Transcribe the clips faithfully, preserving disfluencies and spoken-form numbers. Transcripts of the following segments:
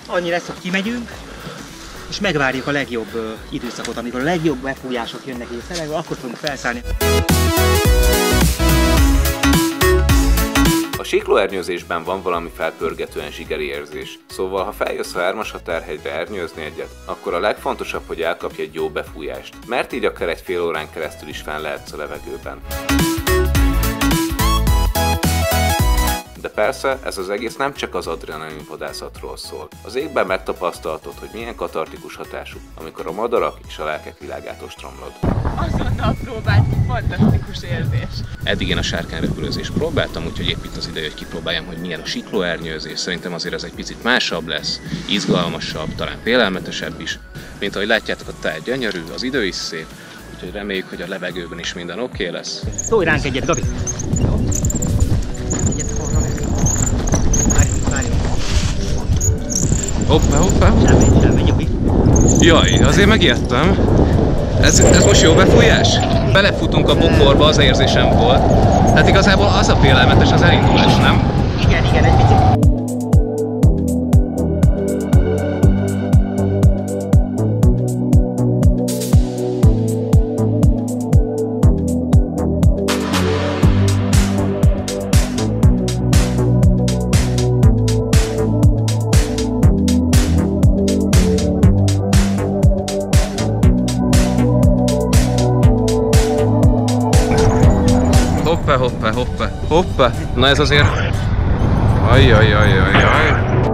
annyi lesz, hogy kimegyünk, és megvárjuk a legjobb uh, időszakot, amikor a legjobb befújások jönnek így a szelekből, akkor fogunk felszállni. A siklóernyőzésben van valami felpörgetően zsigeri érzés, szóval ha feljössz a hármas határhegyre ernyőzni egyet, akkor a legfontosabb, hogy elkapj egy jó befújást, mert így akár egy fél órán keresztül is fenn lehetsz a levegőben. De persze, ez az egész nem csak az adrenalin vadászatról szól. Az égben megtapasztaltad, hogy milyen katartikus hatású, amikor a madarak és a lelkek világát ostromlod. Azonnal próbált, fantasztikus érzés. Eddig én a sárkányrepülőzést próbáltam, úgyhogy épp itt az ideje, hogy kipróbáljam, hogy milyen a siklóernyőzés. Szerintem azért ez egy picit másabb lesz, izgalmasabb, talán félelmetesebb is. Mint ahogy látjátok, a táj gyönyörű, az idő is szép, úgyhogy reméljük, hogy a levegőben is minden oké okay lesz. Szólj ránk egyet, Gabi! Hoppá, hoppá! Semmi, semmi, nyugi. Jaj, azért megijedtem. Ez, ez most jó befújás? Belefutunk a bokorba, az érzésem volt. Hát igazából az a félelmetes az elindulás, nem? Igen, igen, egy picit. Hoppá, hoppá, hoppá, hoppá. Na ez azért... Ajjajajajaj.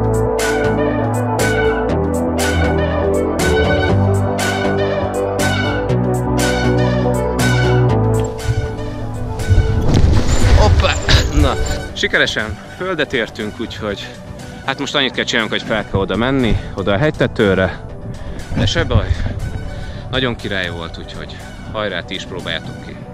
Hoppá! Na, sikeresen földet értünk, úgyhogy... Hát most annyit kell csinálnunk, hogy fel kell oda menni, oda a hegytetőre. De se baj. Nagyon király volt, úgyhogy hajrá, ti is próbáljátok ki.